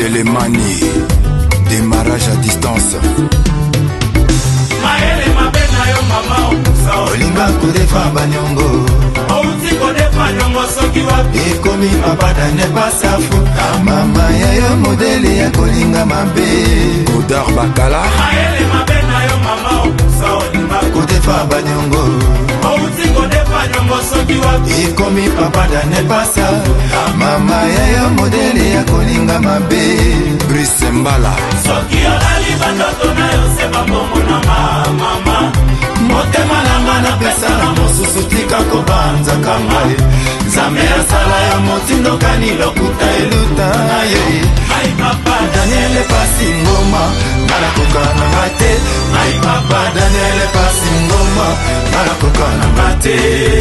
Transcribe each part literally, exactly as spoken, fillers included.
Selemani, démarrage à distance. Maele mabena yo mama okusa olinga kodefa banyongo outi kodefa nyongo soki wapi ekomi babada ne pasafu mama yayo modele ya kolinga mabe Godard Bakala. Maele mabena yo mama okusa olinga kodefa banyongo outi kodefa nyongo soki wapi ekomi babada ne pasafu mama yayo modele ya kolinga mabe Brice Mbala. soki olali bandoto na yo se bambongo na mama motema nanga napesa na mosusu tika kobanzaka ngai nzambe asala yo motindokani lokuta eluta na ye ai papa Daniel pasi ngoma nalakoka na ngate ai papa Daniel pasi ngoma nalakoka na ngate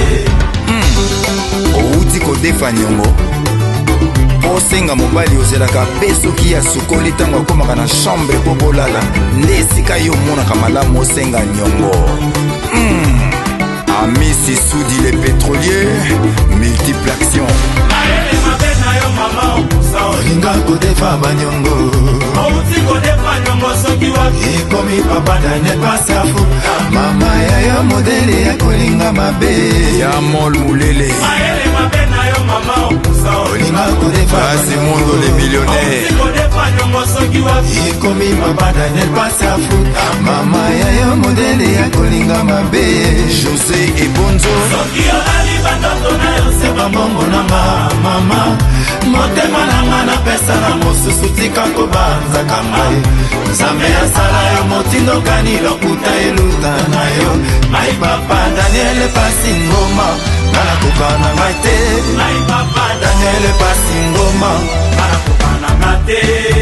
outi kodefa nyongo osenga mobali ozelaka pe soki ya sukoli ntango akomaka na chambre po bolala nde esika yo omonaka malamu osenga nyongo. mm. Amisi Soudi le pétrolier multiple action. Maele mabena yo mama okusa olinga kodefa banyongo outi kodefa nyongo soki wapi ekomi babada ne pasafu mama yayo modele ya kolinga mabe ya mol mulele. Maele mabena yo mama okusa olinga kodefa Basi Mondo les millionnaires. outi kodefa nyongo soki wapi ekomi babada ne pasafu mama yayo modele ya kolinga mabe José Ebonzo. soki olali bandoto na yo se bambongo nanga mama motema nanga napesa na mosusu tika kobanzaka ngai nzambe asala yo motindokani lokuta eluta na yo mai papa Daniel pasi ngoma nalakoka na ngai te mai papa Daniel pasi ngoma nalakoka na ngai te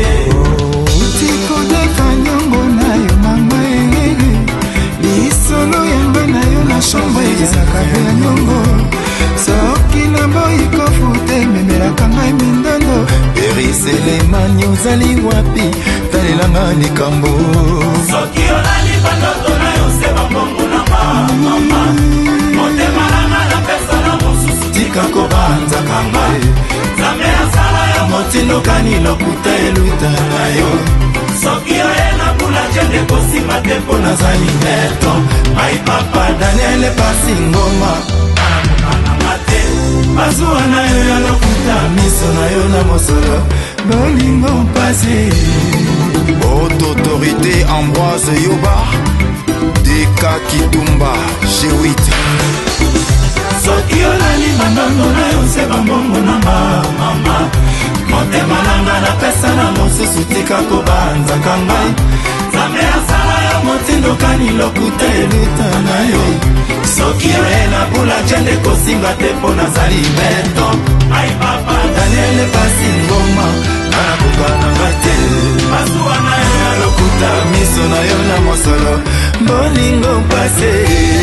tikodefa nyongo na yo mama elele lisolo yango na yo na chambre ezaka ya nyongo soki na boyi kofute memelaka ngai mindondo periselemani ozali wapi talelanga likambo soki olali bandoto na yo se bambongo na mama motema nanga napesa na mosusu tika kobanzaka ngai nzambe asala yo motindokani lokuta eluta na yo soki oye na bula jende kosima te mpo nazali neto mai papa Daniel pasi ngoma anakokananga te bazuwa na yo ya lokuta miso na yo na mosolo bolingo mpasi Haute autorité Ambroise Yoba. Deka Kitumba G huit. soki olali bandondo na yo se bambongo nanga mama motema nanga napesa na mosusu tika kobanzaka ngai nzambe asala yo motindokani lokuta eluta na yo soki oye na bula jende kosimba te mpo nazali beto ai papa Daniel pasi ngoma nalakoka na ngai te masuwa na yo ya lokuta miso na yo na mosolo bolingo mpasi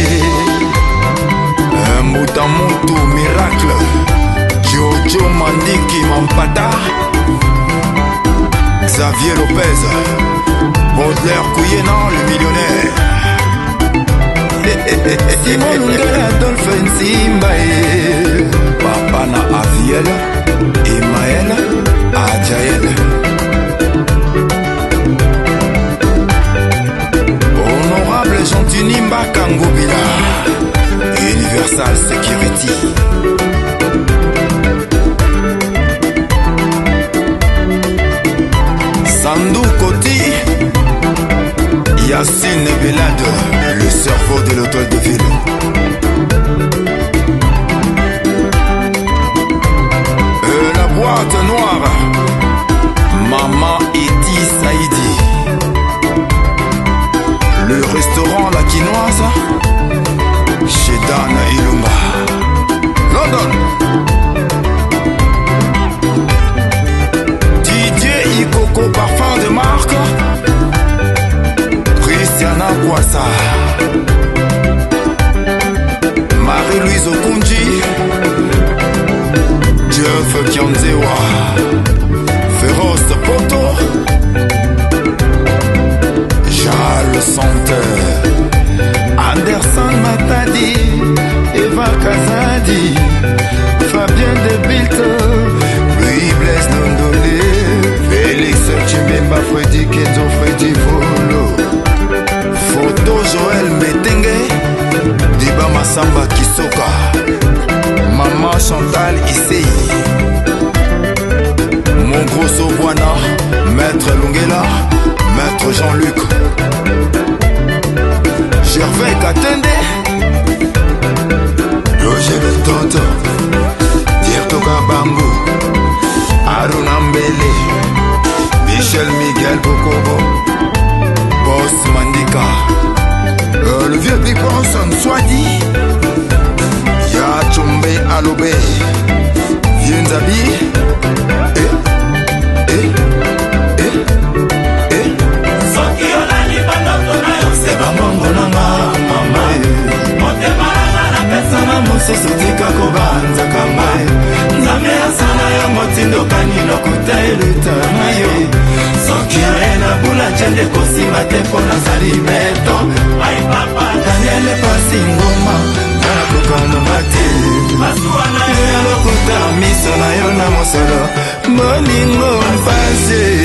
Mutamutu Miracle. Jojo Mandiki Mampata. Xavier Lopez. Baudelaire Kouyenan le millionnaire. Simon Lungela Adolphe Nsimbaye Papa na Aviel. Emaël Adjaël. Honorable Gentini Mbakangobila. Universal Security. Sandou Koti. Yacine Belade, le cerveau de l'hôtel de ville. Euh, la boîte noire. Maman Eti Saïdi. Le restaurant La Quinoise. Chez Dan Ilumba. London. Didier Ikoko parfum de marque. Christiana Kwasa. Marie-Louise Okunji. Jeff Kianzewa. Mbele, Michel Miguel Bokobo, Boss Mandika, euh, le vieux Big Boss en Swadi, Ya Chombe Alobe, Vieux Nzabi, eh, eh, eh, eh. Soki olali bandoto na yo seba mongo nanga mama motema nanga na pesa na mosusu tika kobanza kama nzambe asala yo motindokani lokuta elita na yo soki aena bula chende kosima te mpo nazali beto ai papa daniel pasi ngoma nana kokano mate masuwana yo lokuta miso na yo na mosolo moningo mpase